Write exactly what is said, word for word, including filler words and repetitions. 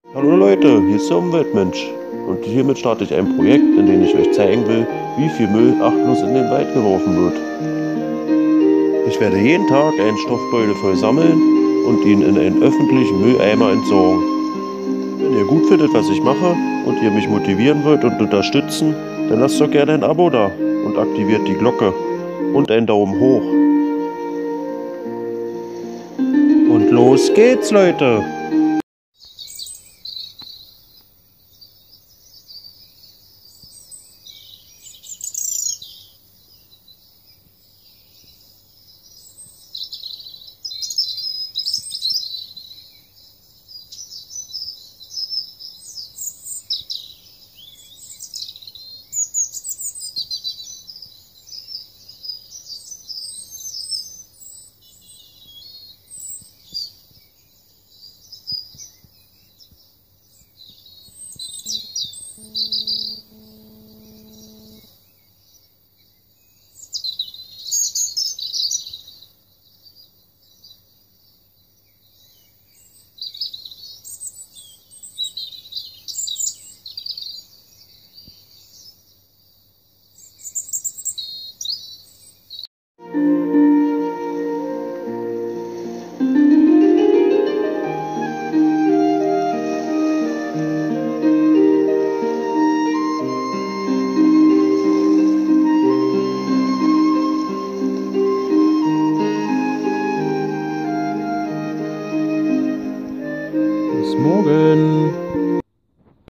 Hallo Leute, hier ist der Umweltmensch und hiermit starte ich ein Projekt, in dem ich euch zeigen will, wie viel Müll achtlos in den Wald geworfen wird. Ich werde jeden Tag einen Stoffbeutel voll sammeln und ihn in einen öffentlichen Mülleimer entsorgen. Wenn ihr gut findet, was ich mache und ihr mich motivieren wollt und unterstützen, dann lasst doch gerne ein Abo da und aktiviert die Glocke und einen Daumen hoch. Und los geht's, Leute!